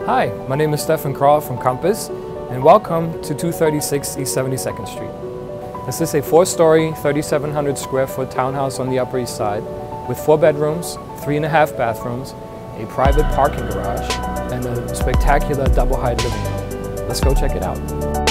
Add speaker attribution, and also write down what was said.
Speaker 1: Hi, my name is Stefan Kral from Compass, and welcome to 236 East 72nd Street. This is a 4-story, 3,700 square foot townhouse on the Upper East Side with 4 bedrooms, 3.5 bathrooms, a private parking garage, and a spectacular double-height living room. Let's go check it out.